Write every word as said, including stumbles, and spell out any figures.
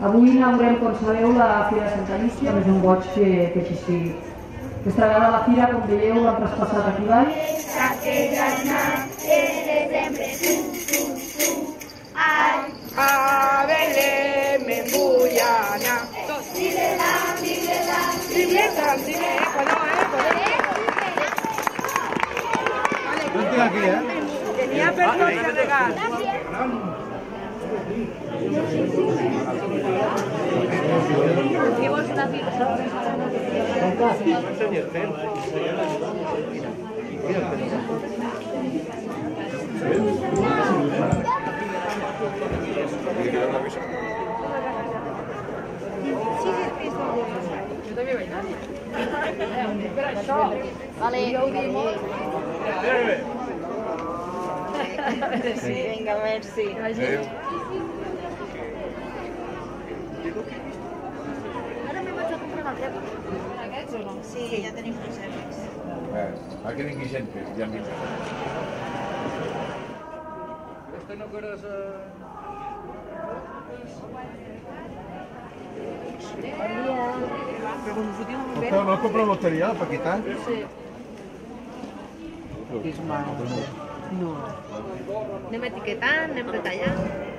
Avui inaugurem, com sabeu, la Fira de Santa Llúcia, és un goig que així sigui. Aquesta vegada la fira, com veieu, l'han traspassat aquí baix. A Belén me vull anar. Dile-la, dile-la, dile-la, dile-la. Tenia per tot de regal. Què vols una pizza? Jo també vaig anar. Vale. Vinga, merci. Ara me vaig a comprar una crepa. Aquests o no? Sí, ja tenim reserves. Aquí n'hi ha gent que ja han vist. Este no quieres... ¿No has comprado material para quitar? Sí. És mal. No. Anem etiquetant, anem retallant.